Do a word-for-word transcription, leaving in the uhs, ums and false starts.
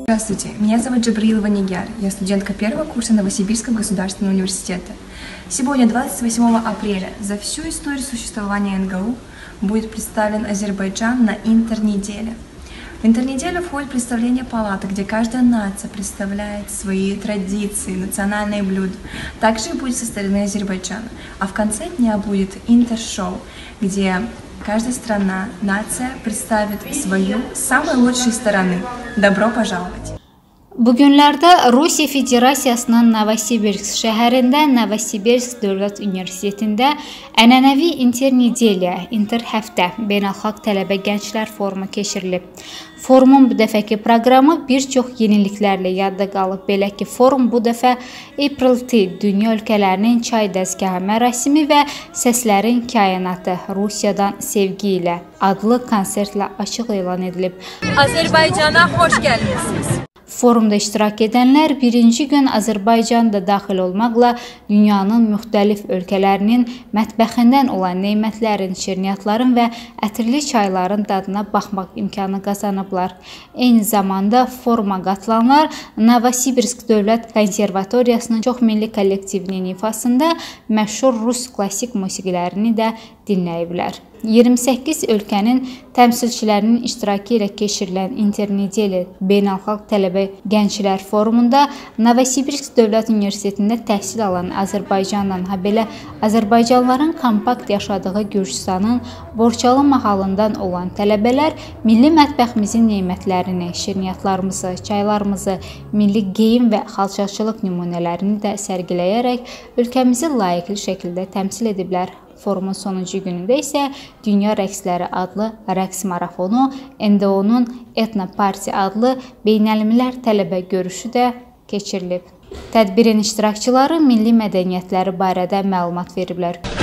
Здравствуйте, меня зовут Джабраилова Нигяр, я студентка первого курса Новосибирского государственного университета. Сегодня, двадцать восьмого апреля, за всю историю существования эн гэ у будет представлен Азербайджан на интернеделе. В интернеделю входит представление палаты, где каждая нация представляет свои традиции, национальные блюда. Также будет со стороны Азербайджана. А в конце дня будет интершоу, где каждая страна, нация представит свою самые лучшие стороны. Добро пожаловать! Bugünlərdə Rusiya Federasiyasının Novosibirsk şəhərində Novosibirsk Dövlət Universitetində ənənəvi Internedeliya, İnterhəftə Beynəlxalq Tələbə Gənclər Forumu keçirilib. Forumun bu dəfəki proqramı bir çox yeniliklərlə yadda qalıb. Belə ki, forum bu dəfə April Tea, dünya ölkələrinin çay dəzgahı mərasimi və Səslərin Kainatı, Rusiyadan Sevgi ilə adlı konsertlə açıq elan edilib. Azərbaycana xoş gəlmisiniz. Forumda iştirak edənlər birinci gün Azərbaycanda daxil olmaqla dünyanın müxtəlif ölkələrinin mətbəxindən olan neymətlərin, şirniyyatların və ətirli çayların dadına baxmaq imkanı qazanıblar. Eyni zamanda foruma qatılanlar Novosibirsk Dövlət Konservatoriyasının çoxmilli kollektivinin ifasında məşhur Rus klassik musiqilərini də dinləyiblər. iyirmi səkkiz ölkənin təmsilçilərinin iştirakı ilə keçirilən Internedeli Beynəlxalq Tələbə Gənclər Forumunda Novosibirsk Dövlət Universitetində təhsil alan Azərbaycandan, habelə Azərbaycanlıların kompakt yaşadığı Gürcüstanın Borçalı mahalından olan tələbələr milli mətbəximizin neymətlərini, şirniyyatlarımızı, çaylarımızı, milli geyim və xalçaçılıq nümunələrini də sərgiləyərək ölkəmizi layiqli şəkildə təmsil ediblər. Forumun sonuncu günündə isə Dünya Rəqsləri adlı rəqs marafonu, ən də onun Etno Parti adlı beynəlmiləl tələbə görüşü də keçirilib. Tədbirin iştirakçıları milli mədəniyyətləri barədə məlumat veriblər.